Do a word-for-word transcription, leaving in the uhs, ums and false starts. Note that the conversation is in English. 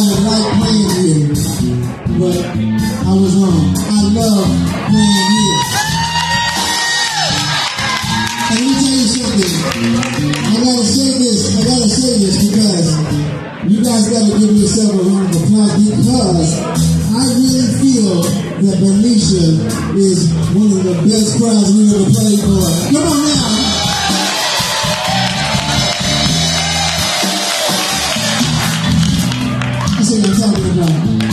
don't like playing here, but I was wrong. I love playing here. And let me tell you something. I gotta say this. I gotta say this because you guys gotta give yourself a round of applause because I really feel that Benicia is one of the best crowds we've ever played for. Come on now. That's what I'm talking about.